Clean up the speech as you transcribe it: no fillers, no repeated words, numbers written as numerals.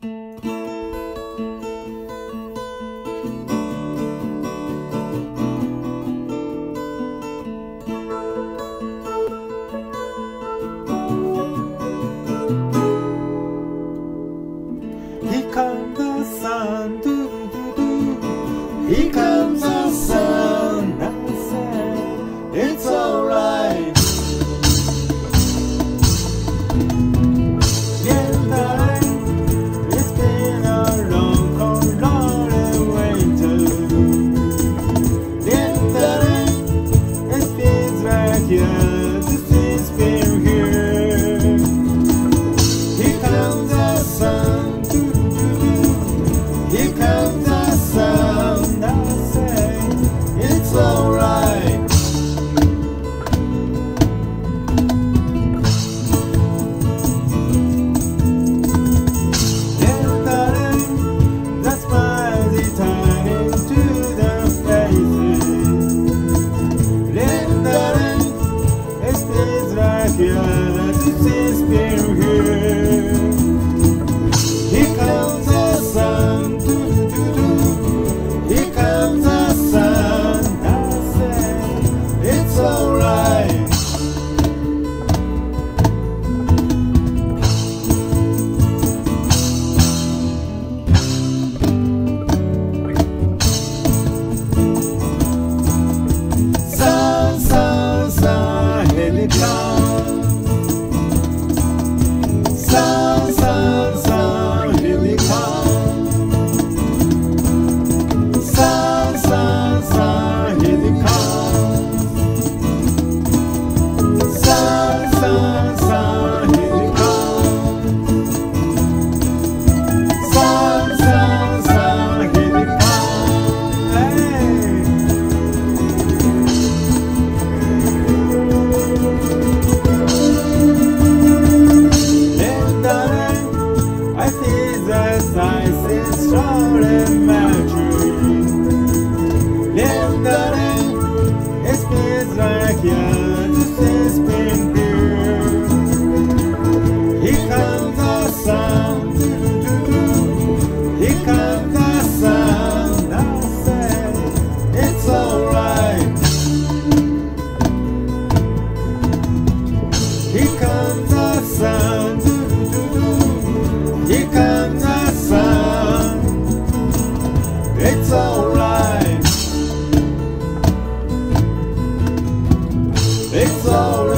Here comes the sun, I say it's alright. Yeah, darling, it's been a long, cold, lonely winter. Yeah, darling, it feels like yesterday's been here. Here comes the sun, here comes the sun, I say it's alright. Yeah, darling, the smile is turning to the faces. Yeah, darling, it feels like yesterday's been here. Here comes the sun, here comes the sun, I say it's alright. Sun, sun, sun, here it comes. Sun, sun, sun, here it comes. Sun, sun, sun, here it comes. Sun, sun, sun, here it comes. Sun, sun, sun, here it comes. Hey. Yeah, darling, I see the signs is slowly melting. Yeah, darling, it feels like yesterday's been here. Here comes the sun, here comes the sun, I say it's alright. Here comes the sun, here comes the sun, it's alright. It's alright.